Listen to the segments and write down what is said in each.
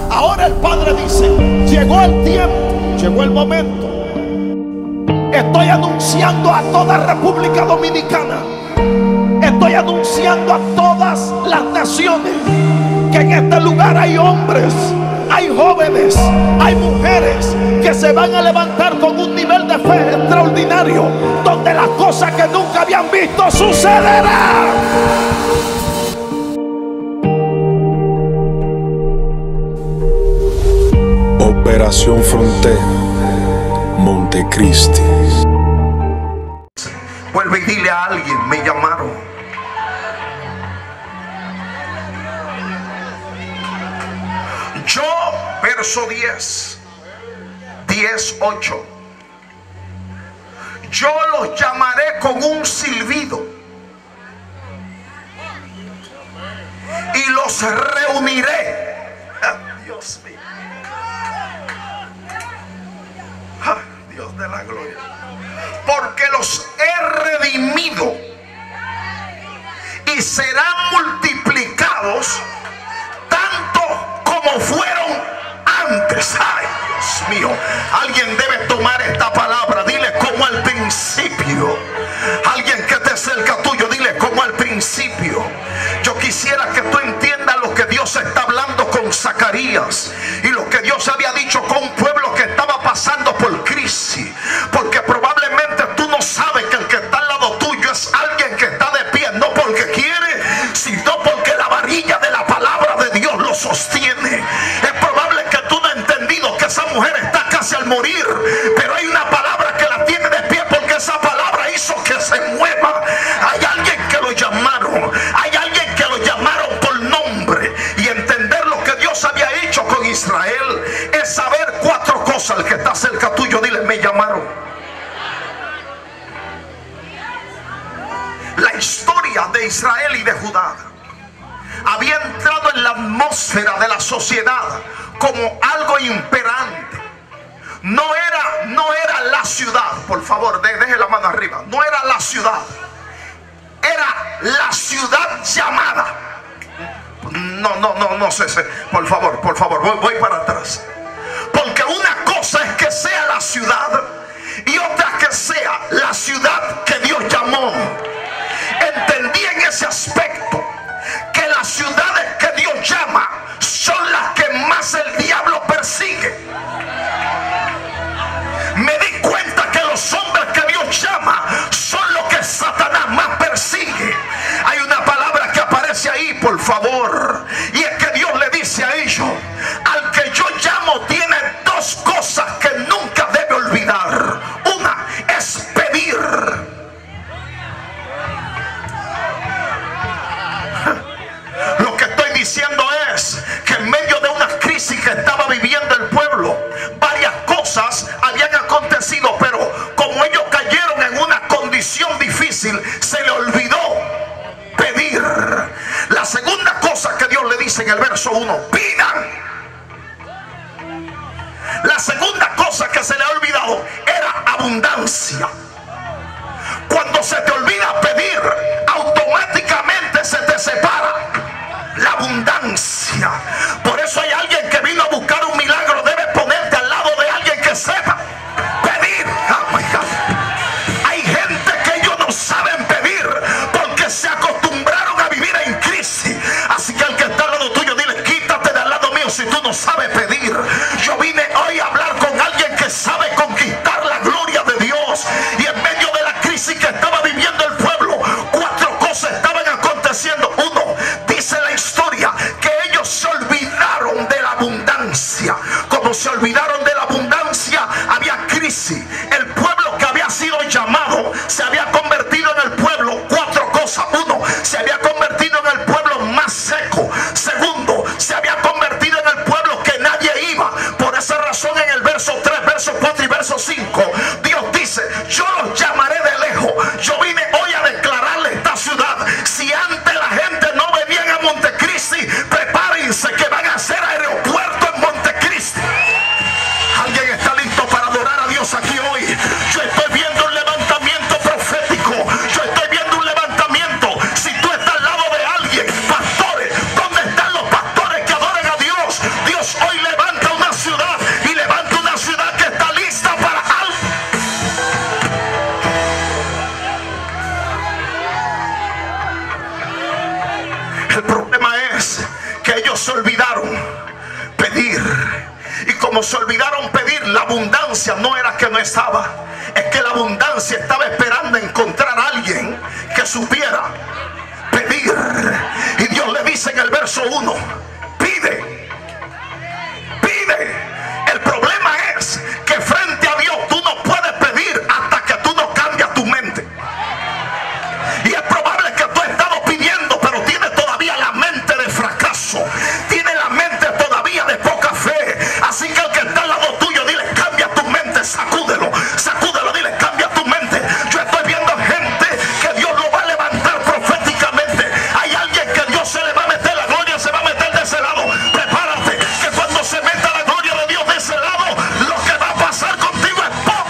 Ahora el Padre dice: llegó el tiempo, llegó el momento. Estoy anunciando a toda República Dominicana, estoy anunciando a todas las naciones, que en este lugar hay hombres, hay jóvenes, hay mujeres que se van a levantar con un nivel de fe extraordinario, donde las cosas que nunca habían visto sucederán. Operación Frontera, Montecristi. Vuelve y dile a alguien: me llamaron. Yo, verso 10:8. Yo los llamaré con un silbido y los reuniré. Dios mío. Dios de la gloria. Porque los he redimido y serán multiplicados tanto como fueron antes. Ay, Dios mío. Alguien debe tomar esta palabra. Dile: como al principio. Alguien que esté cerca tuyo, dile: como al principio. Yo quisiera que tú entiendas lo que Dios está hablando con Zacarías y lo que Dios había dicho con un pueblo que estaba pasando por crisis. Porque probablemente tú no sabes que el que está al lado tuyo es alguien que está de pie, no porque quiere, sino porque la varilla de la palabra de Dios lo sostiene. Es probable que tú no has entendido que esa mujer está casi al morir, pero hay una palabra que la tiene de pie, porque esa palabra hizo que se mueva. Hay alguien que lo llamaron, hay alguien que lo llamaron por nombre. Y entender lo que Dios había hecho con Israel es saber 4 cosas. El que está cerca tuyo, dile: me llamaron. La historia de Israel y de Judá había entrado en la atmósfera de la sociedad como algo imperante. No era la ciudad, por favor, deje la mano arriba. No era la ciudad, era la ciudad llamada. No sé, por favor, voy para atrás. Porque una cosa es que sea la ciudad y otra que sea la ciudad que Dios llamó. Entendí en ese aspecto que las ciudades que Dios llama son las que más el diablo persigue. Me di cuenta que los hombres que Dios llama son los que Satanás más persigue. Hay una palabra que aparece ahí, por favor, y es que Dios le dice a ellos: al que yo llamo tiene 2 cosas que nunca debe olvidar. Una es pedir. Lo que estoy diciendo es que en medio de una crisis que estaba viviendo el pueblo, varias cosas habían acontecido, pero como ellos cayeron en una condición difícil, se le olvidó pedir. La segunda cosa que Dios le dice en el verso 1: pidan. La segunda cosa que se le ha olvidado era abundancia. Cuando se te olvida pedir, automáticamente se te separa la abundancia. Por eso hay alguien que vino a buscar un milagro. Debe ponerte al lado de alguien que sepa pedir. Oh my God. Hay gente que ellos no saben pedir porque se acostumbraron a vivir en crisis. Así que al que está al lado tuyo, dile: quítate de al lado mío si tú no sabes pedir. Yo vine hoy a hablar con alguien que sabe conquistar la gloria de Dios. Y en medio de la crisis que estaba viviendo el pueblo, 4 cosas estaban aconteciendo. Uno, dice la historia que ellos se olvidaron de la abundancia. Como se olvidaron de la abundancia, había crisis. El pueblo que había sido llamado se había convertido en el pueblo. 4 cosas. Uno, se había convertido en el pueblo más seco. Segundo, se había convertido en el pueblo que nadie iba. Por esa razón, en el verso 3, verso 4 y verso 5, Dios dice: yo los llamaré de lejos. Yo vine hoy a declararle esta ciudad. Si antes la gente no venía a Montecristi, prepárense que van a hacer aeropuerto en Montecristi. olvidaron pedir. Y como se olvidaron pedir, la abundancia no era que no estaba, es que la abundancia estaba esperando encontrar a alguien que supiera pedir. Y Dios le dice en el verso 1: pide, pide. El problema es que frente a Dios tú no puedes pedir hasta que tú no cambias tu mente. Y es probable que tú has estado pidiendo, pero tienes todavía la mente de fracaso, tienes la mente todavía de poca fe. Así que el que está al lado tuyo, dile: cambia tu mente, sacúdelo, sacúdelo, dile: cambia tu mente. Yo estoy viendo gente que Dios lo va a levantar proféticamente. Hay alguien que Dios se le va a meter, la gloria se va a meter de ese lado. Prepárate, que cuando se meta la gloria de Dios de ese lado, lo que va a pasar contigo es ¡pum!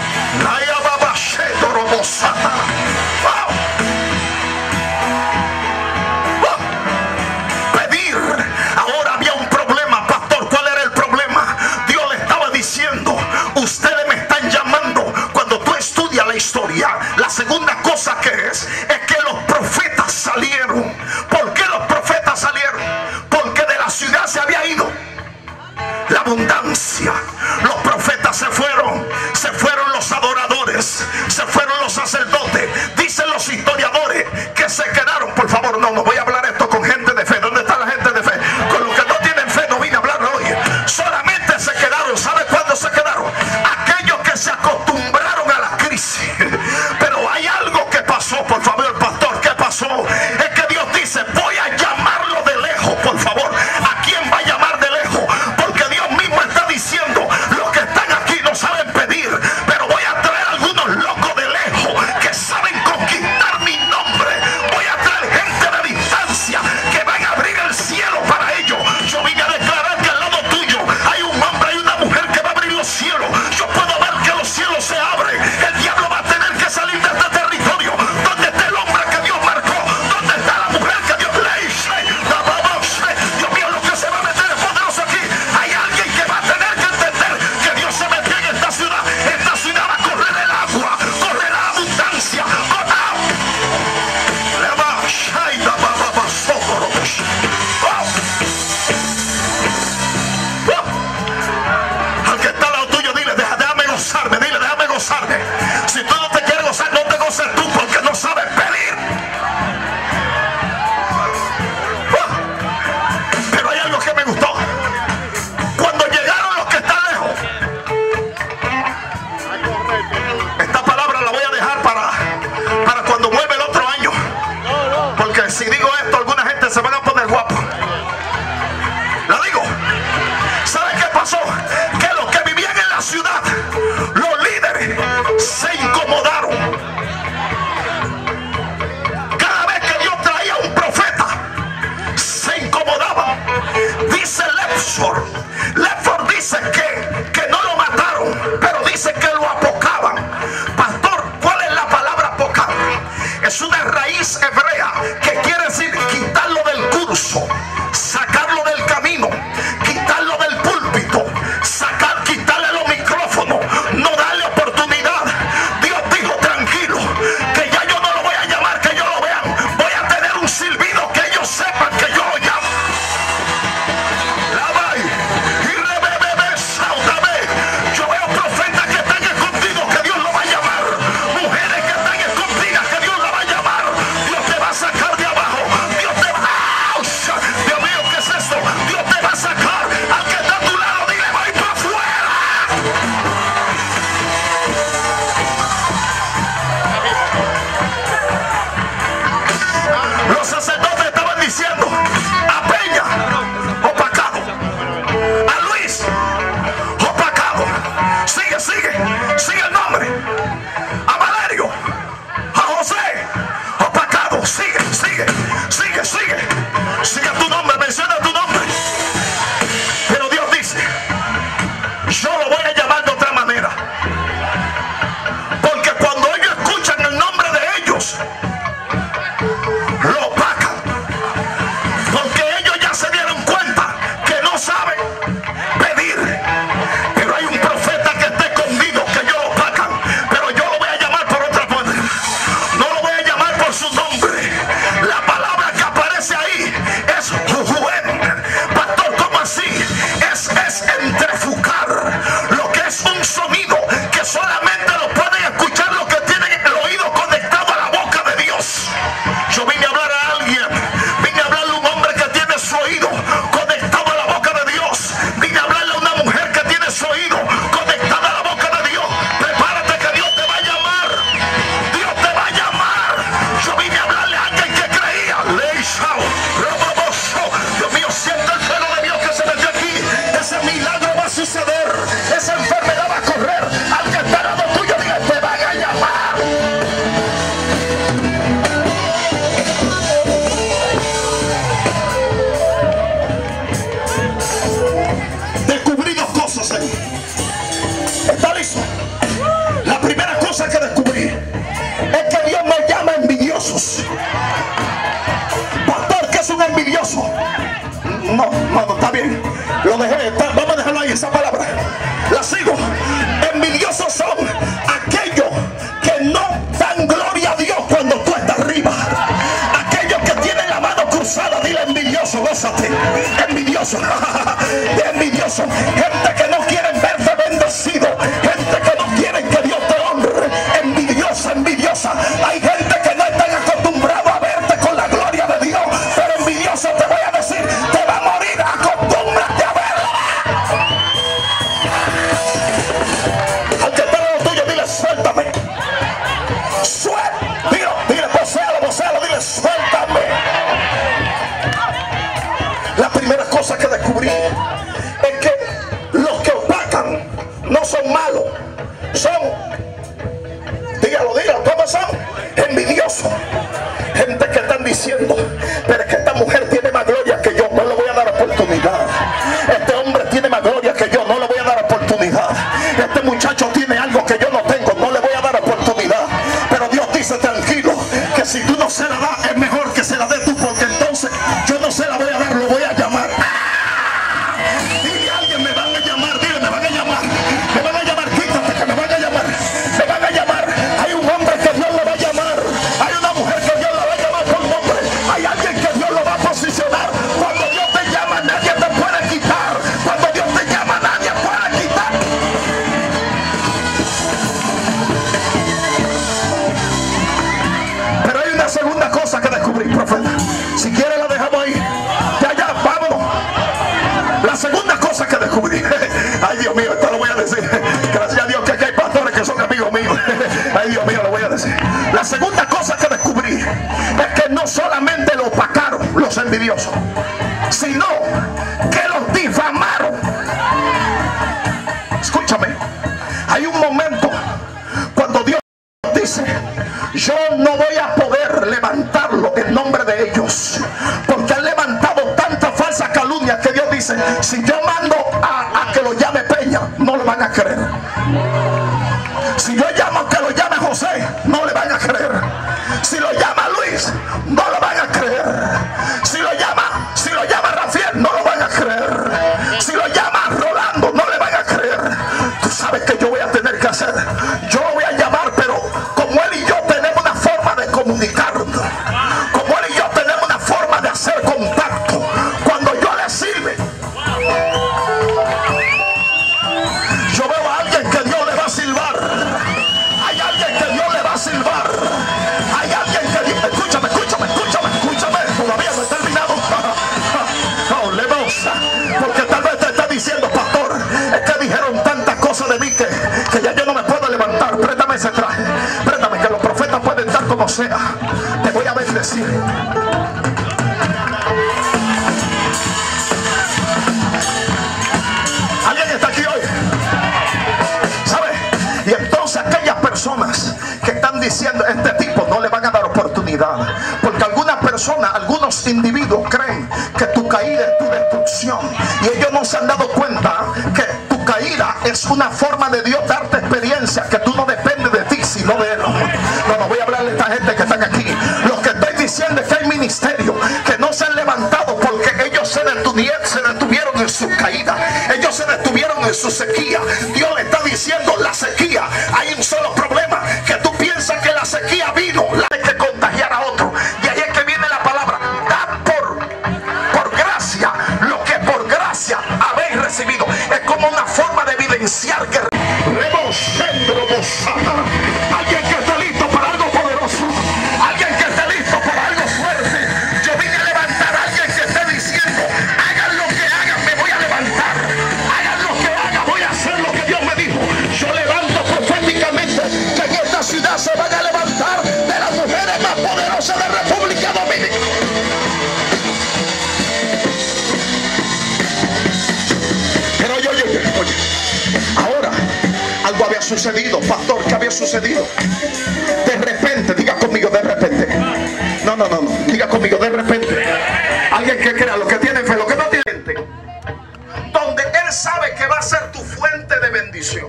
Pedir. Ahora había un problema, pastor. ¿Cuál era el problema? Dios le estaba diciendo: ustedes me están llamando. Cuando tú estudias la historia, la segunda cosa que es que los profetas salieron. ¿Por qué los profetas salieron? Porque de la ciudad se había ido la abundancia. Los profetas se fueron los adoradores, se fueron los sacerdotes. Dicen los historiadores que se quedaron. Por favor, no voy a hablar esto con gente de fe. ¿Dónde está la gente de fe? Con los que no tienen fe no vine a hablar hoy. Solamente se quedaron. ¿Sabe cuándo se quedaron? Aquellos que se acostumbraron a la crisis. Pero hay algo que pasó, por favor, pastor. ¿Qué pasó? Es que Dios dice: voy a llamarlo de lejos. Por favor, ¿a quién va a llamar de lejos? Porque Dios mismo está diciendo: los que están aquí no saben pedir, pero voy a traer algunos locos de lejos que saben conquistar mi nombre. Voy a traer gente de distancia envidioso, gente que no quieren verte bendecido, gente que no quieren que Dios te honre. Envidiosa, envidiosa. Hay gente que no están acostumbrado a verte con la gloria de Dios, pero envidioso te voy a decir, te va a morir. Acostúmbrate a verla. Aunque esté lo tuyo, dile suéltame. Dile, vocéalo, dile suéltame. La primera cosa que descubrí es que los que opacan no son malos, son, dígalo, ¿cómo son? Envidiosos. Gente que están diciendo, pero es que esta mujer tiene más gloria que yo, no le voy a dar oportunidad. Este hombre tiene más gloria que yo, no le voy a dar oportunidad. Este muchacho tiene algo que yo no tengo, no le voy a dar oportunidad. Pero Dios dice, tranquilo, que si tú no se la das, es mejor que se la dé tú, porque entonces yo no se la voy a dar, lo voy a llamar. Dile a alguien, me van a llamar, dile, me van a llamar, quítate que me van a llamar, me van a llamar. Hay un hombre que Dios lo va a llamar, hay una mujer que Dios la va a llamar por nombre, hay alguien que Dios lo va a posicionar. Cuando Dios te llama, nadie te puede quitar. Cuando Dios te llama, nadie puede quitar. Pero hay una segunda cosa que descubrí, profeta. Si quiere la dejamos ahí. Ya, vámonos. La segunda cosa que descubrí. Ay, Dios mío, esto lo voy a decir. Gracias a Dios que aquí hay pastores que son amigos míos. Ay, Dios mío, lo voy a decir. La segunda cosa que descubrí es que no solamente lo opacaron los envidiosos, sino que los difamaron. Escúchame. Hay un momento cuando Dios dice, yo no voy a poder levantarlo en nombre de ellos, porque han levantado tanta falsa calumnia que Dios dice, si yo mando a que lo llame Peña, no lo van a creer. Si yo llamo a que lo llame José, no le van a creer. Si lo llama Luis, no lo van a creer. Si lo llama Rafael, no lo van a creer. Si lo llama Rolando, no le van a creer. Tú sabes que yo voy a tener que hacer. Yo lo voy a llamar, pero como él y yo tenemos una forma de comunicarnos, como él y yo tenemos una forma de hacer contacto, cuando yo le sirve, yo veo a alguien que Dios le va a silbar. Hay alguien que Dios le va a silbar. Hay alguien que Dios... Escúchame. Todavía no he terminado. No, le vamos. Porque tal vez te está diciendo, pastor, es que dijeron tantas cosas de mí que ya yo no me puedo levantar. Préstame ese traje. Préstame, que los profetas pueden dar como sea. Te voy a bendecir. ¿Alguien está aquí hoy? ¿Sabe? Y entonces aquellas personas que están diciendo, este tipo no le van a dar oportunidad, porque algunos individuos creen que tu caída es tu destrucción, y ellos no se han dado cuenta que tu caída es una forma de Dios darte experiencia, que tú no dependes de ti sino de Él. No voy a hablarle a esta gente que están aquí. Lo que estoy diciendo es que hay ministerios que no se han levantado porque ellos se detuvieron en su caída, ellos se detuvieron en su sequía. Dios le está diciendo, la sequía, hay un solo problema, que tú piensas que la sequía vino que contagiar a otro, y ahí es que viene la palabra, da por gracia lo que por gracia habéis recibido. Es como una forma de evidenciar que alguien que esté listo para algo poderoso, alguien que esté listo para algo fuerte. Yo vine a levantar a alguien que esté diciendo, hagan lo que hagan, me voy a levantar, hagan lo que hagan, voy a hacer lo que Dios me dijo. Yo levanto proféticamente que en esta ciudad se van a levantar de las mujeres más poderosas de República Dominicana. Pero oye, ahora algo había sucedido, pastor. ¿Qué había sucedido? De repente, diga conmigo, de repente. No, diga conmigo, de repente. Alguien que crea, lo que tiene fe, lo que no tiene fe, donde Él sabe que va a ser tu fuente de bendición.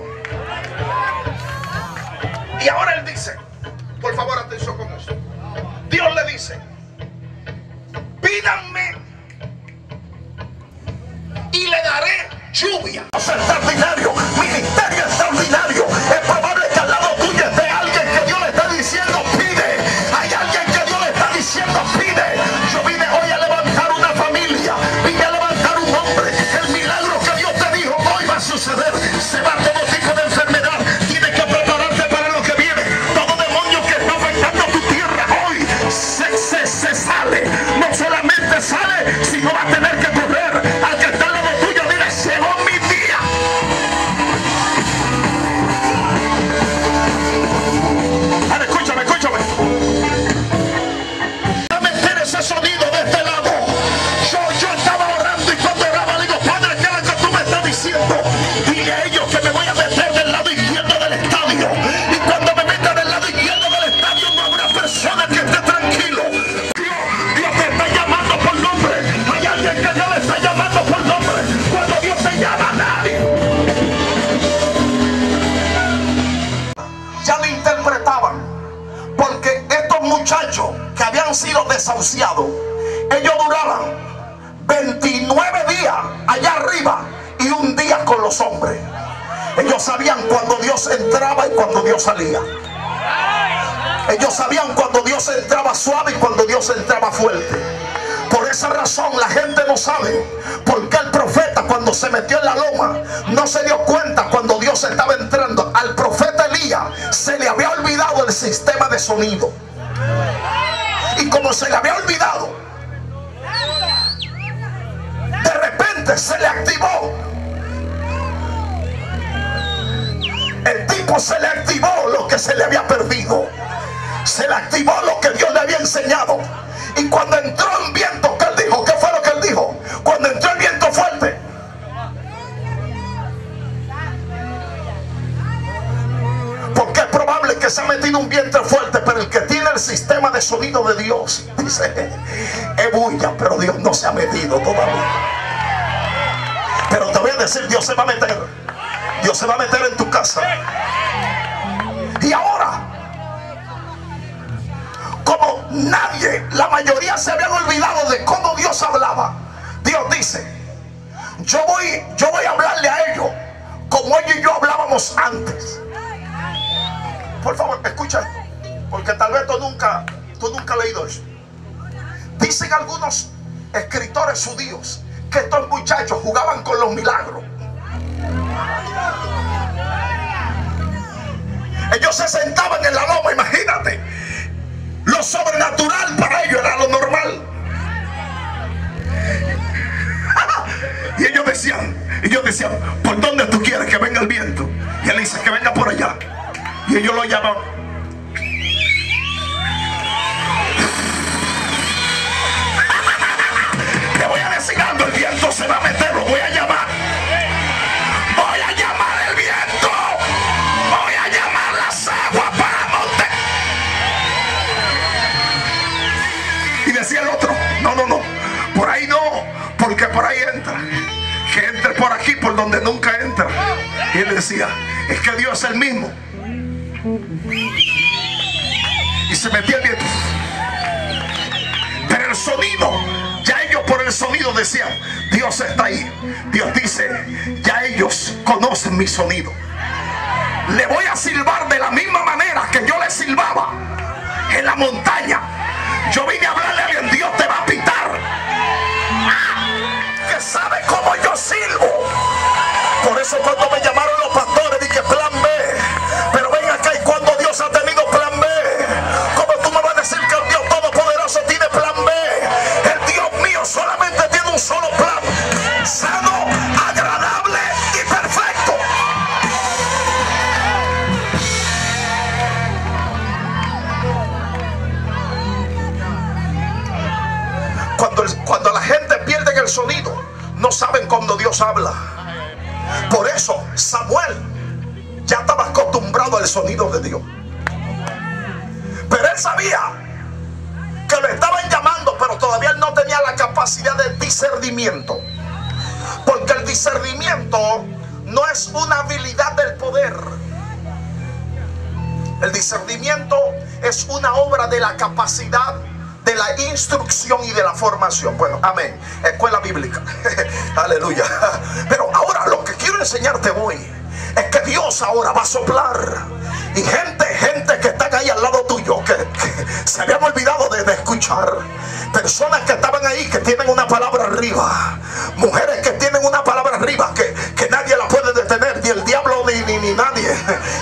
Y ahora Él dice, por favor, atención con eso. Dios le dice, pídanme y le daré lluvia. Extraordinario, ministerio extraordinario. Es probable que al lado tuyo esté alguien que Dios le está diciendo, pide. Hay alguien que Dios le está diciendo, pide. Yo vine hoy a levantar una familia, vine a levantar un hombre. El milagro que Dios te bronceado, ellos duraban 29 días allá arriba y un día con los hombres. Ellos sabían cuando Dios entraba y cuando Dios salía. Ellos sabían cuando Dios entraba suave y cuando Dios entraba fuerte. Por esa razón la gente no sabe por qué el profeta, cuando se metió en la loma, no se dio cuenta cuando Dios estaba entrando. Al profeta Elías se le había olvidado el sistema de sonido. Y como se le había olvidado, de repente se le activó. El tipo se le activó lo que se le había perdido. Se le activó lo que Dios le había enseñado. Y cuando entró un viento, ¿qué él dijo? ¿Qué fue lo que él dijo? Cuando entró el viento fuerte, porque es probable que se ha metido un viento fuerte, pero el que tiene el sistema de sonido de Dios dice: es bulla, pero Dios no se ha metido todavía. Pero te voy a decir, Dios se va a meter. Dios se va a meter en tu casa. Y ahora, como nadie, la mayoría se habían olvidado de cómo Dios hablaba, Dios dice: yo voy a hablarle a ellos como ellos y yo hablábamos antes. Por favor, escucha esto, porque tal vez tú nunca has leído eso. Dicen algunos escritores judíos que estos muchachos jugaban con los milagros. Ellos se sentaban en la loma, imagínate. Lo sobrenatural para ellos era lo normal. Y ellos decían: ¿por dónde tú quieres que venga el viento? Y él dice: que venga por allá. Y ellos lo llaman. Te voy a decir algo: el viento se va a meter, lo voy a llamar. Voy a llamar el viento. Voy a llamar las aguas para monte. Y decía el otro: no, por ahí no, porque por ahí entra. Que entre por aquí, por donde nunca entra. Y él decía: es que Dios es el mismo. Y se metía el viento. Pero el sonido, ya ellos por el sonido decían: Dios está ahí. Dios dice: ya ellos conocen mi sonido. Le voy a silbar de la misma manera que yo le silbaba en la montaña. Yo vine a hablarle a alguien: Dios te va a pitar. Que sabe cómo yo silbo. Por eso cuando me llamaron los pastores dije: plan B. Pero ven acá, ¿y cuando Dios ha tenido plan B? ¿Cómo tú me vas a decir que el Dios Todopoderoso tiene plan B? El Dios mío solamente tiene un solo plan: sano, agradable y perfecto. Cuando la gente pierde el sonido, no saben cuando Dios habla. Por eso Samuel ya estaba acostumbrado al sonido de Dios. Pero él sabía que lo estaban llamando, pero todavía él no tenía la capacidad de discernimiento. Porque el discernimiento no es una habilidad del poder. El discernimiento es una obra de la capacidad, de la instrucción y de la formación. Bueno, amén. Escuela bíblica. Aleluya. Pero ahora lo que quiero enseñarte hoy es que Dios ahora va a soplar. Y gente que están ahí al lado tuyo, que se habían olvidado de escuchar. Personas que estaban ahí, que tienen una palabra arriba. Mujeres que tienen una palabra arriba, que nadie la puede detener. Ni el diablo, ni nadie.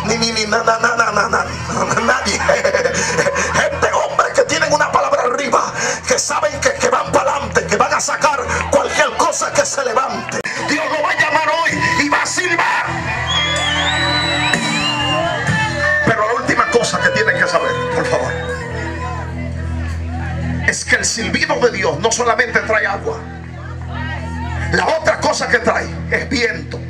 Nadie. Gente, hombres que tienen una palabra arriba, que saben que van para adelante, que van a sacar cualquier cosa que se levante. Dios lo va a llamar hoy y va a silbar. Pero la última cosa que tienen que saber, por favor, es que el silbido de Dios no solamente trae agua. La otra cosa que trae es viento.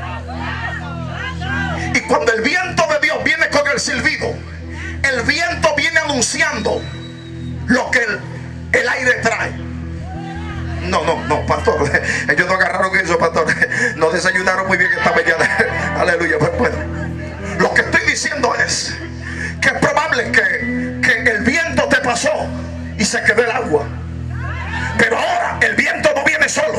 Y cuando el viento de Dios viene con el silbido, el viento viene anunciando lo que el aire trae. No, pastor, ellos no agarraron eso, pastor. No desayunaron muy bien esta mañana. Aleluya. Pues bueno, lo que estoy diciendo es que es probable que el viento te pasó y y se quedó el agua. Pero ahora el viento no viene solo.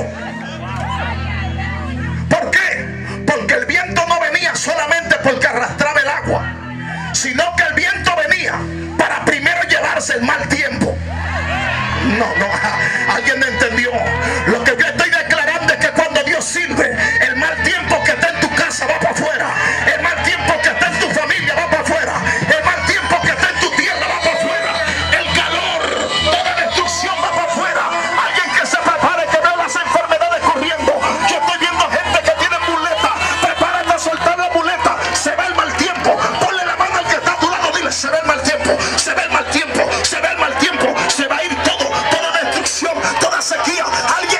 ¿Por qué? Porque el viento no venía solamente porque arrastraba el agua, sino que el viento venía para primero llevarse el mal tiempo. No, alguien me entendió. Lo que yo estoy declarando es que cuando Dios sirve, el mal tiempo que está en tu casa va para afuera, el mal tiempo que está en tu familia va para afuera, el mal tiempo que está en tu tierra va para afuera, el calor, toda destrucción va para afuera. Alguien que se prepare, que vea las enfermedades corriendo. Yo estoy viendo gente que tiene muleta. Prepárate a soltar la muleta. Se va el mal tiempo. Ponle la mano al que está a tu lado, dile: se ve el mal tiempo, se ve el mal tiempo, se ve el mal tiempo, se va a ir todo, toda destrucción, toda sequía. Alguien.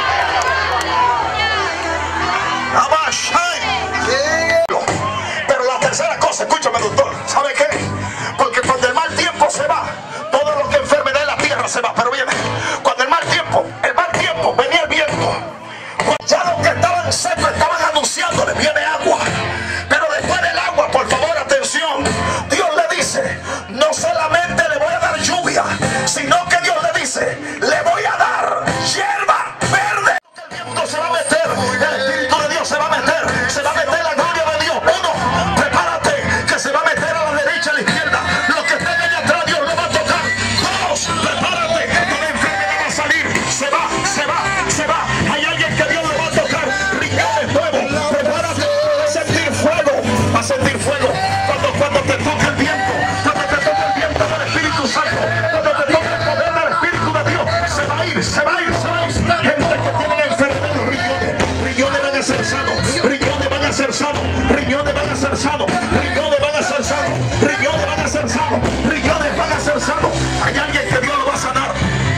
Pero la tercera cosa, escúchame, doctor, ¿sabe qué? Porque cuando el mal tiempo se va, todo lo que enfermedad en la tierra se va. Pero viene, cuando el mal tiempo, venía el viento. Ya los que estaban secos estaban anunciándole: viene agua. Pero después del agua, por favor, atención, Dios le dice: no solamente le voy a dar lluvia, sino que Dios le dice: le voy a dar hierba verde. El viento se va a meter, el Espíritu de Dios se va a meter, se va a meter la gloria de Dios. Uno, prepárate, que se va a meter a la derecha, a la izquierda. Los que están allá atrás, Dios lo va a tocar. Dos, prepárate, que toda enfermedad va a salir. Se va, se va, se va. Hay alguien que Dios lo va a tocar. Riñones nuevos, prepárate, va a sentir fuego, va a sentir fuego. Cuando te toque el viento, cuando te toque el viento del Espíritu Santo, cuando te toque el poder del Espíritu de Dios, se va a ir, se va a ir, se va a ir. Gente que tiene enfermedad, riñones van a ser sanos, riñones van a ser sanos, riñones van a ser sanos, riñones van a ser sanos, riñones van a ser sanos, riñones van a ser sanos. Hay alguien que Dios lo va a sanar.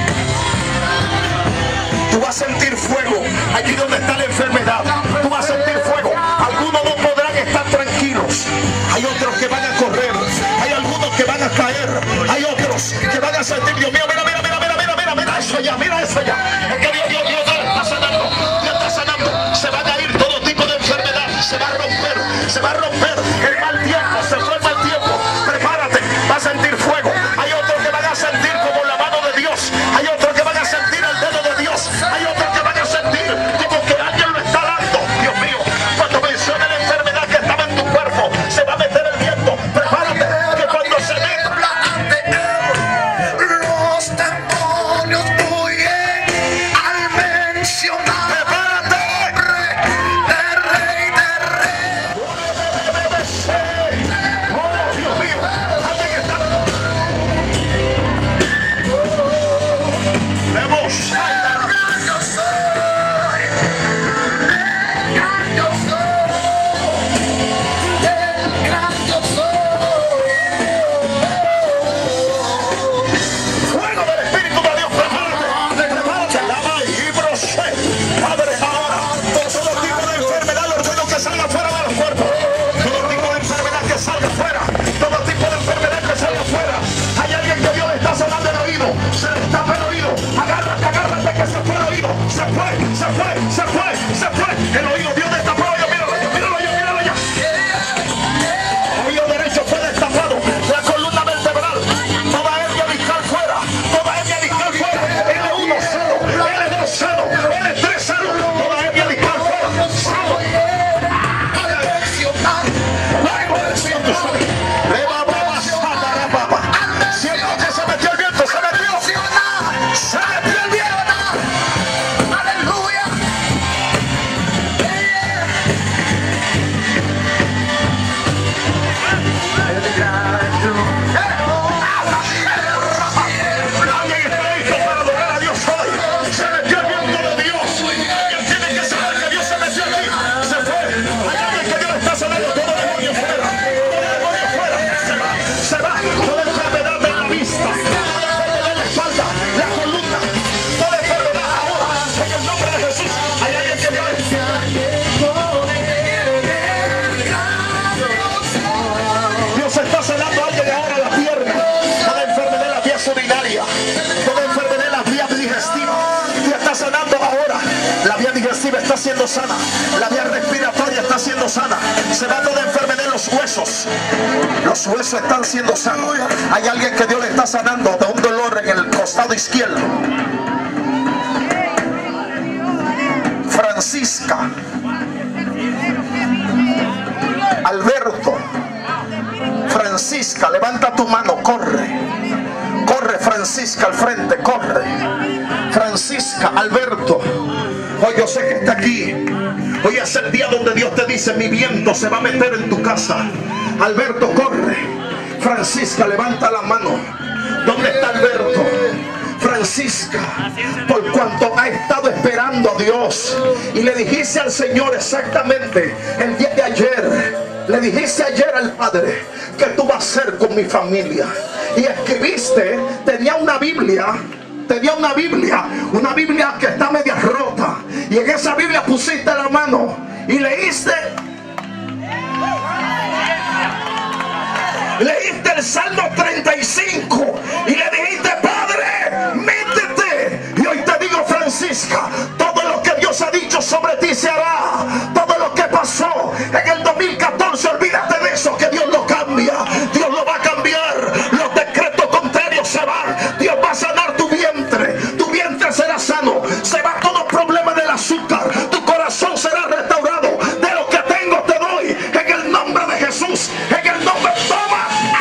Tú vas a sentir fuego allí donde está la enfermedad. Tú vas a sentir fuego. Algunos no podrán estar tranquilos. Hay otros que van a correr. Hay algunos que van a caer. Hay otros que van a sentir: Dios mío, mira eso allá, mira eso allá. Es que Dios está sanando. Dios está sanando. Se van a ir todo tipo de enfermedad. Se va a romper. Se va a romper. El mal tiempo. Se fue el mal tiempo. Prepárate. Va a sentir fuego. Hay otros que van a sentir como la mano de Dios. Hay otros que van a sentir el dedo de Dios. Hay otros que van a sentir como que alguien lo está dando. Dios mío, cuando menciona la enfermedad que estaba en tu cuerpo, se va a meter el viento. Prepárate, que cuando se meta los demonios huyen al mencionar. Prepárate, de rey. Oh, Dios mío, alguien está. Vemos. Fuego del Espíritu de Dios, prepárate, alaba y brose. Padre, ahora, todo tipo de enfermedad, lo ordeno que salga fuera de los cuerpos. Todo tipo de enfermedad que salga fuera. Todo tipo de enfermedad que salga fuera. Hay alguien que Dios le está sanando el oído. Se le tapa el oído. Agárrate, que se fue el oído. Se fue. El oído, Dios destapó el oído. Míralo allá. Oído derecho fue destapado. La columna vertebral. Toda hernia discal fuera. L1 sano. L2 sano. L3 sano. Toda hernia discal fuera. Sano. Siento que se metió el viento. Se metió el viento. Aleluya. Alguien está listo para adorar a Dios hoy. Se metió el viento de Dios. Alguien tiene que saber que Dios se metió aquí. Se fue. Hay alguien que Dios está sanando. Todo demonio fuera. Se va. Toda enfermedad de la vista, toda enfermedad de la espalda, la columna, toda enfermedad ahora, en el nombre de Jesús. Hay alguien que Dios está sanando a alguien ahora la pierna. Toda enfermedad de las vías urinarias, toda enfermedad de las vías digestivas. Dios está sanando ahora. La vía digestiva está siendo sana. La vía respiratoria está siendo sana. Se va toda enfermedad en los huesos. Los huesos están siendo sanos. Hay alguien que Dios le está sanando de un dolor en el corazón. costado izquierdo. Francisca, Alberto, Francisca, levanta tu mano, corre. Corre, Francisca, al frente, corre. Francisca, Alberto. Hoy yo sé que está aquí. Hoy es el día donde Dios te dice: mi viento se va a meter en tu casa. Alberto, corre. Francisca, levanta la mano. ¿Dónde está Alberto? Francisca, por cuanto ha estado esperando a Dios y le dijiste al Señor exactamente el día de ayer, le dijiste ayer al Padre: ¿qué tú vas a hacer con mi familia? Y escribiste, tenía una Biblia que está media rota, y en esa Biblia pusiste la mano y leíste el Salmo 35 y le dijiste: Padre, métete. Y hoy te digo, Francisca, todo lo que Dios ha dicho sobre ti se hará. Todo lo que pasó en el 2014, olvídate de eso, que Dios lo cambia. Dios lo va a cambiar. Los decretos contrarios se van. Dios va a sanar tu vientre. Tu vientre será sano. Se va todo problema del azúcar. Tu corazón será restaurado. De lo que tengo te doy, en el nombre de Jesús. En el nombre, toma.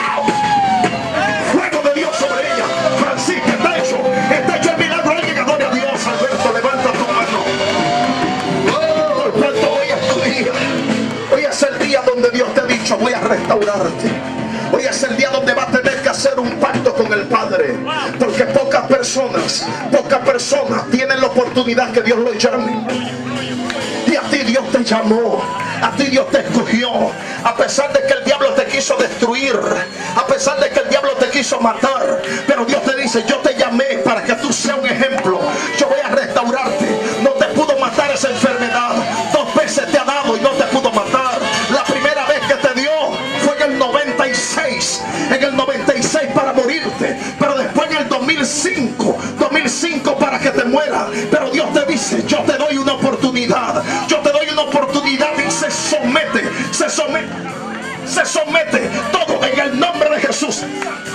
Fuego de Dios sobre ella. Francisca, está hecho el milagro. Alguien adore a Dios. Alberto, levanta tu mano. Por cuanto hoy es tu día. Hoy es el día donde Dios te ha dicho: voy a restaurarte. Hoy es el día donde vas a tener que hacer un pacto con el Padre, porque pocas personas tienen la oportunidad que Dios lo llame. Y a ti Dios te llamó, a ti Dios te escogió. A pesar de que el diablo te quiso destruir, a pesar de que el diablo te quiso matar, pero Dios te dice: yo te llamé para que tú seas un ejemplo. Yo voy a restaurarte. No te pudo matar esa enfermedad. 2 veces te ha dado y no te pudo matar. La primera vez que te dio fue en el 96. En el 96 para morirte, pero después en el 2005 para que te muera. Pero Dios te dice: yo te doy una oportunidad. Yo te doy una oportunidad. Y se somete todo en el nombre de Jesús.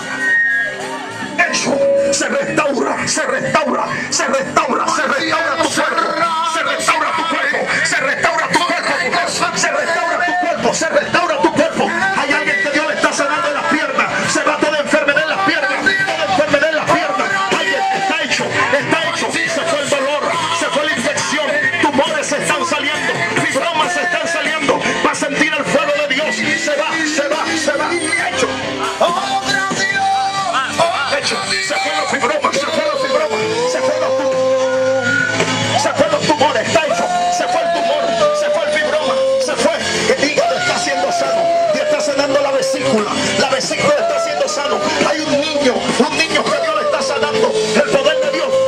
Hecho, se restaura tu cuerpo, se restaura tu cuerpo, se restaura tu cuerpo. Hay alguien que Dios le está sanando en las piernas. Se va toda enfermedad en las piernas, toda enfermedad en las piernas. Alguien, está hecho. Se fue el dolor, se fue la infección, tumores se están saliendo, fibromas se están saliendo. Va a sentir el fuego de Dios. Se va. Hecho. Se fueron los fibromas, se fueron los tumores. Está hecho. Se fue el tumor, se fue el fibroma, se fue. El hígado está siendo sano. Dios está sanando la vesícula está siendo sano. Hay un niño que Dios le está sanando. El poder de Dios.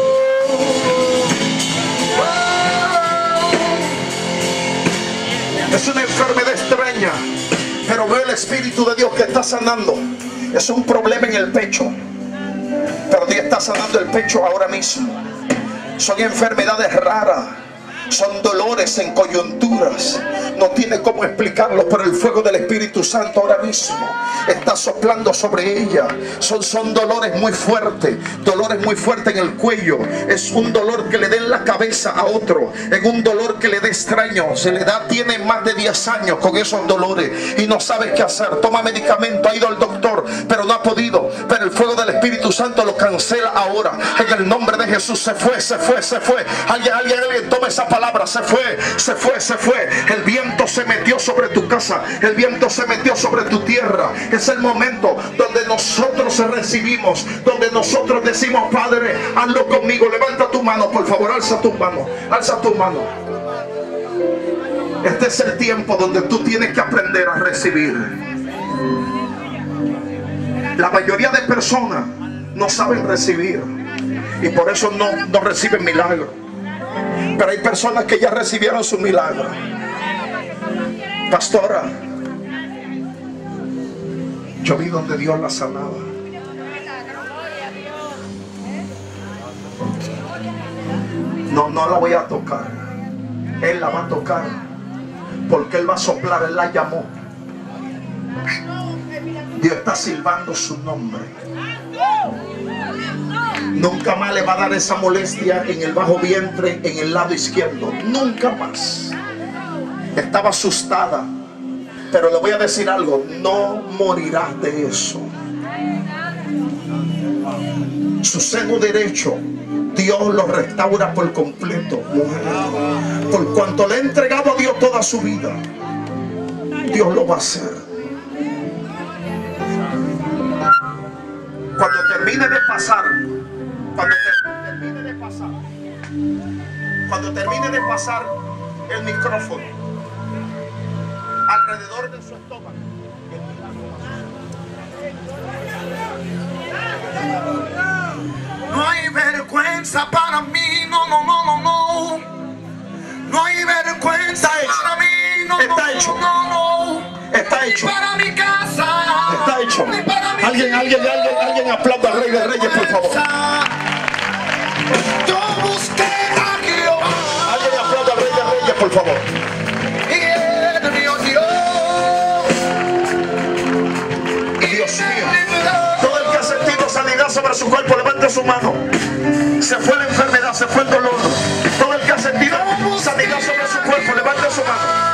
Es una enfermedad extraña, pero veo el Espíritu de Dios que está sanando. Es un problema en el pecho, pero Dios está sanando el pecho ahora mismo. Son enfermedades raras, son dolores en coyunturas. No tiene cómo explicarlo, pero el fuego del Espíritu Santo ahora mismo está soplando sobre ella. Son dolores muy fuertes en el cuello. Es un dolor que le dé en la cabeza a otro, es un dolor que le dé extraño. Tiene más de 10 años con esos dolores y no sabe qué hacer. Toma medicamento, ha ido al doctor, pero no ha podido. Pero el fuego del Espíritu Santo lo cancela ahora. En el nombre de Jesús, se fue. Alguien toma esa palabra. Se fue. El viento se metió sobre tu casa, el viento se metió sobre tu tierra. Es el momento donde nosotros recibimos, donde nosotros decimos: Padre, hazlo conmigo. Levanta tu mano, por favor, alza tu mano. Este es el tiempo donde tú tienes que aprender a recibir. La mayoría de personas no saben recibir y por eso no reciben milagros. Pero hay personas que ya recibieron su milagro. Pastora, yo vi donde Dios la sanaba. No la voy a tocar. Él la va a tocar, porque Él va a soplar. Él la llamó. Dios está silbando su nombre. Nunca más le va a dar esa molestia en el bajo vientre, en el lado izquierdo. Nunca más. Estaba asustada. Pero le voy a decir algo, no morirás de eso. Su seno derecho, Dios lo restaura por completo, mujer. Por cuanto le ha entregado a Dios toda su vida, Dios lo va a hacer. Cuando termine de pasar, cuando termine de pasar el micrófono alrededor de su estómago, no hay vergüenza para mí, no, no, no, no, no. No hay vergüenza para mí, no, está hecho. no, no, no. Está hecho. Ni para mi casa. Está hecho. Ni para mi Alguien aplauda al Rey de Reyes, por favor. Yo busqué a Jehová. Alguien aplauda al Rey de Reyes, por favor. Y él me oyó. Dios mío. Todo el que ha sentido sanidad sobre su cuerpo, levante su mano. Se fue la enfermedad, se fue el dolor. Todo el que ha sentido sanidad sobre su cuerpo, levante su mano.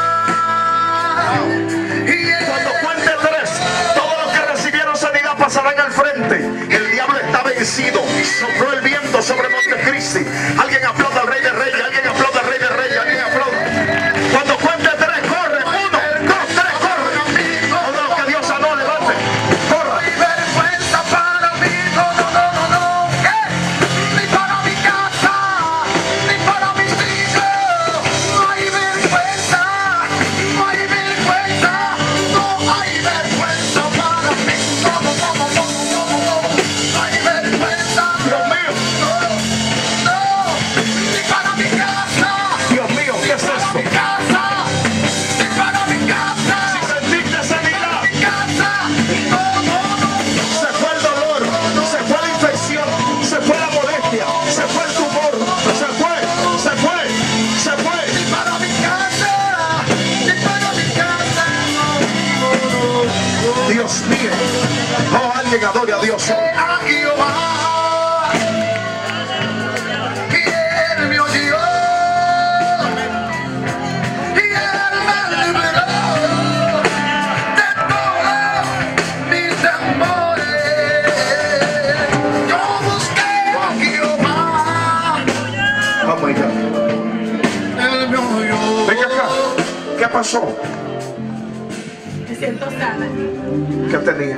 Cuando cuente 3, todos los que recibieron sanidad pasarán al frente. El diablo está vencido. Sopló el viento sobre Montecristi. Alguien aplauda al Rey de Reyes. Alguien aplauda al Rey de Reyes. Alguien aplauda. Cuando cuente 3, corre. 1, 2, 3, corre. Todos los que Dios sanó, levante. Corra. Vergüenza para mí, no, no, no, no, no. Ni para mi casa, ni para mis hijos. No hay vergüenza, no hay vergüenza, no hay vergüenza para mí. No, no, no, no, no, no, no, no. No hay vergüenza. Dios mío. No, no, ni para mi casa. Dios mío, ¿qué es Para mi esto? casa, ni para mi casa. Si sentiste sanidad, Mi casa, no, no, no. se fue el dolor, se fue la infección, se fue la molestia, se fue el tumor, se fue. Ni para mi casa, ni para mi casa. Dios mío. Oh, alguien adore a Dios. A Jehová, y él me oyó, y él me liberó de todos mis temores. Yo busqué a Jehová, Oh my God. él me oyó. Venga acá. ¿Qué pasó? Me siento sana. ¿Qué tenía?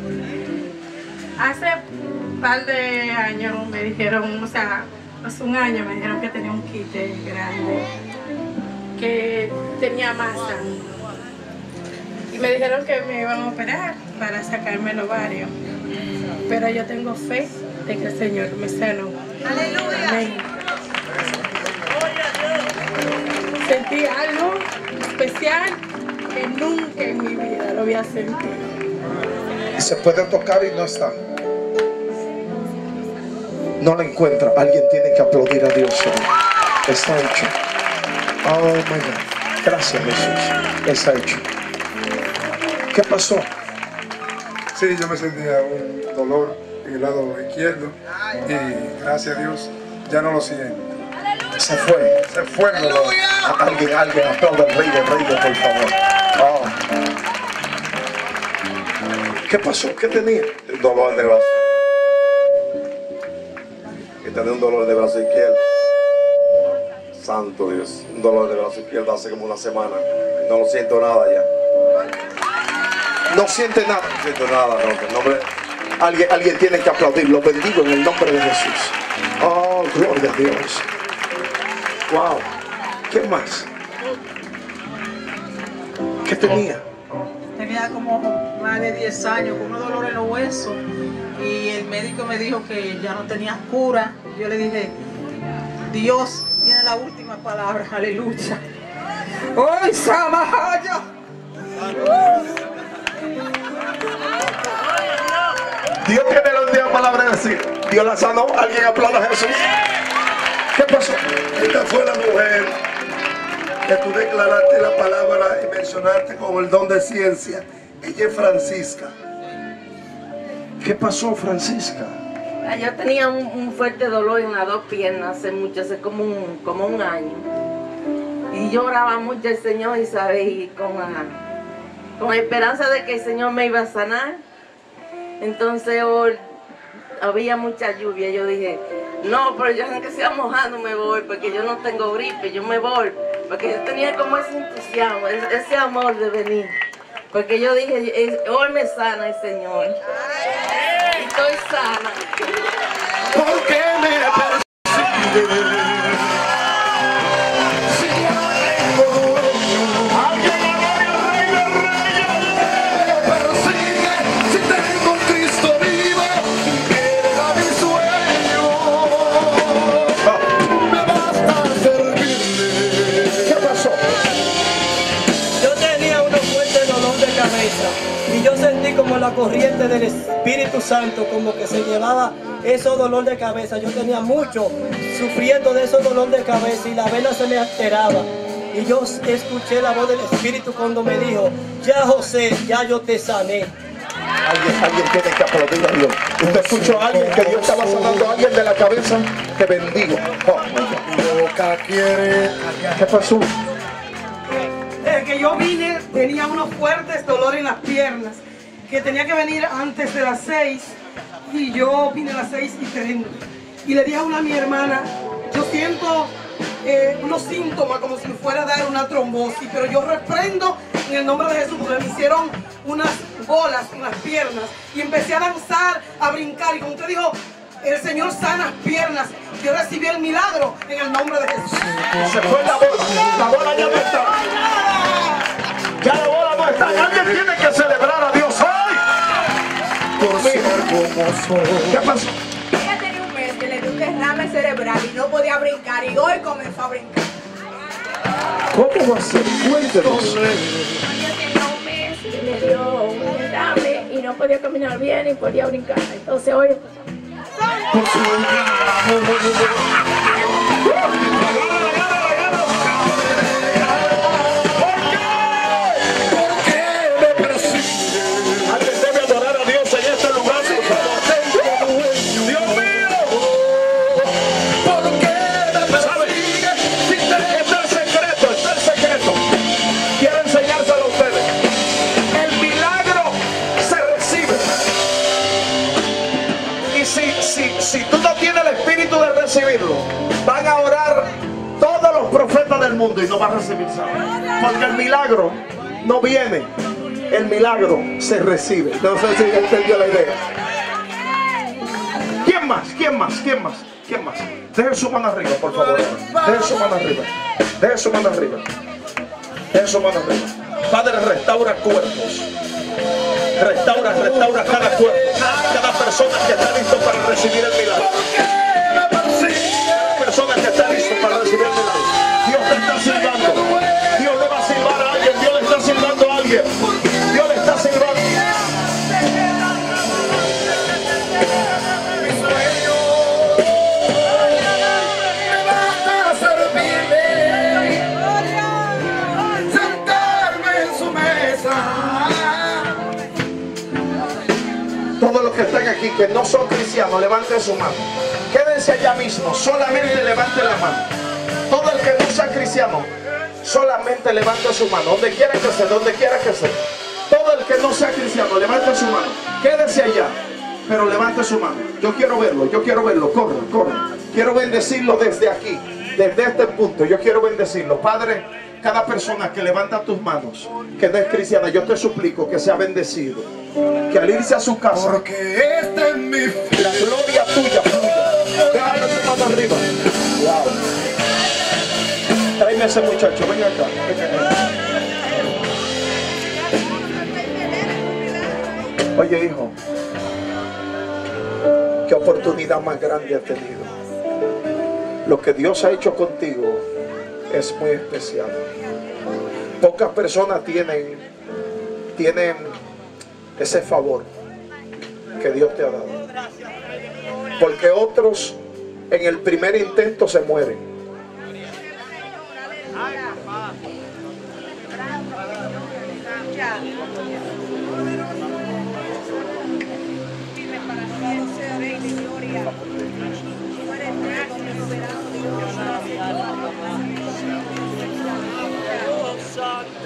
Hace un par de años me dijeron, o sea, hace un año me dijeron que tenía un quiste grande, que tenía masa. Y me dijeron que me iban a operar para sacarme el ovario. Pero yo tengo fe de que el Señor me sanó. ¡Aleluya! Amén. Sentí algo especial que nunca en mi vida lo había sentido. Se puede tocar y no está. No la encuentra. Alguien tiene que aplaudir a Dios. Está hecho. Oh my God. Gracias, Jesús. Está hecho. ¿Qué pasó? Sí, yo me sentía un dolor en el lado izquierdo y gracias a Dios ya no lo siento. Se fue. Se fue el dolor. Alguien aplauda al Rey de Reyes, por favor. Oh. ¿Qué pasó? ¿Qué tenía? El dolor de brazo. Que tenía un dolor de brazo izquierdo. Santo Dios. Un dolor de brazo izquierdo hace como una semana. No lo siento nada ya. No siente nada. No siento nada, no. El nombre, Alguien tiene que aplaudir. Lo bendigo en el nombre de Jesús. Oh, gloria a Dios. Wow. ¿Qué más? ¿Qué tenía? Tenía como más de 10 años con unos dolores en los huesos y el médico me dijo que ya no tenía cura. Yo le dije, Dios tiene la última palabra, aleluya. ¡Ay, Samahaya! Dios tiene la última palabra de decir. Dios la sanó. Alguien aplauda a Jesús. ¿Qué pasó? Esta fue la mujer que tú declaraste la palabra y mencionaste como el don de ciencia. Ella es Francisca. ¿Qué pasó, Francisca? Yo tenía un fuerte dolor en las dos piernas hace mucho, hace como un año. Y yo oraba mucho al Señor, y ¿sabes? Y con la esperanza de que el Señor me iba a sanar. Entonces había mucha lluvia. Yo dije, no, pero yo aunque sea mojando me voy, porque yo no tengo gripe, yo me voy. Porque yo tenía como ese entusiasmo, ese amor de venir. Porque yo dije, hoy me sana el Señor. Y estoy sana. ¿Por qué me persigue? Y yo sentí como la corriente del Espíritu Santo, como que se llevaba esos dolores de cabeza. Yo tenía mucho sufriendo de esos dolores de cabeza y la vena se me alteraba. Y yo escuché la voz del Espíritu cuando me dijo, ya José, ya yo te sané. Alguien tiene que aplaudir a Dios. Usted escuchó a alguien que Dios estaba sanando a alguien de la cabeza. Te bendigo. ¿Qué pasó? Desde que yo vine tenía unos fuertes dolores en las piernas, que tenía que venir antes de las 6 y yo vine a las 6:30 y le dije a mi hermana, yo siento unos síntomas como si me fuera a dar una trombosis, pero yo reprendo en el nombre de Jesús, porque me hicieron unas bolas en las piernas y empecé a danzar, a brincar, y como usted dijo, el Señor sana las piernas. Yo recibí el milagro en el nombre de Jesús. Se fue la bola ya no está. Ya la bola no está. Alguien tiene que celebrar a Dios hoy. Por ser como soy. ¿Qué pasó? Ella tenía un mes que le dio un derrame cerebral y no podía brincar, y hoy comenzó a brincar. ¿Cómo va a ser? Cuéntenos. Ella tenía un mes que le dio un derrame y no podía caminar bien y podía brincar. Entonces hoy Por su si tú no tienes el espíritu de recibirlo, van a orar todos los profetas del mundo y no van a recibir salud. Porque el milagro no viene, el milagro se recibe. No sé si entendió la idea. ¿Quién más? ¿Quién más? ¿Quién más? ¿Quién más? Dejen su mano arriba, por favor. Dejen su mano arriba. Dejen su mano arriba. Dejen su mano arriba. Padre, restaura cuerpos. Restaura cada cuerpo, cada persona que está listo para recibir el milagro. Cada persona que está listo para recibir el milagro. Dios te está silbando. Dios le va a silbar a alguien. Dios le está silbando a alguien. Dios le está silbando. Todos los que están aquí que no son cristianos, levanten su mano. Quédense allá mismo, solamente levanten la mano. Todo el que no sea cristiano, solamente levante su mano. Donde quiera que sea, donde quiera que sea. Todo el que no sea cristiano, levante su mano. Quédense allá, pero levante su mano. Yo quiero verlo, corra. Quiero bendecirlo desde aquí, desde este punto. Yo quiero bendecirlo. Padre, cada persona que levanta tus manos, que no es cristiana, yo te suplico que sea bendecido. Que al irse a su casa, porque esta es mi fe, la gloria tuya fluya. Déjale tu mano arriba. Wow. Tráeme a ese muchacho, ven acá. Oye, hijo, qué oportunidad más grande has tenido. Lo que Dios ha hecho contigo es muy especial. Pocas personas tienen ese favor que Dios te ha dado, porque otros en el primer intento se mueren.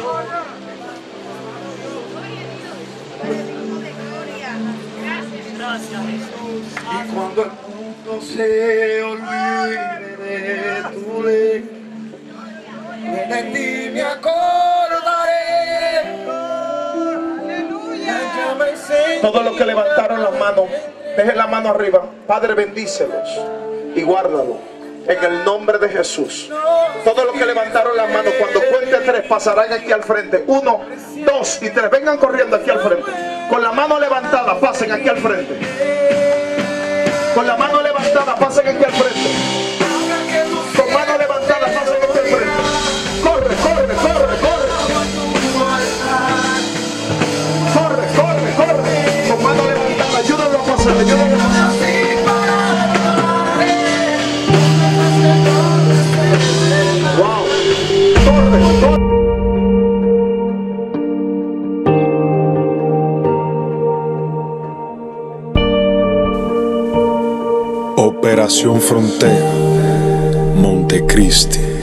Y cuando el mundo se olvide de tu ley, de ti me acordaré. Todos los que levantaron las manos, dejen la mano arriba. Padre, bendícelos y guárdalos en el nombre de Jesús. Todos los que levantaron las manos, cuando cuente 3 pasarán aquí al frente. 1, 2 y 3. Vengan corriendo aquí al frente. Con la mano levantada, pasen aquí al frente. Con la mano levantada, pasen aquí al frente. Con mano levantada, pasen aquí al frente. Corre, corre, corre, corre. Corre, corre, corre. Con mano levantada, ayúdenlo a pasar, ayúdenlo a pasar. Wow. Corre, corre. Operación Frontera, Montecristi.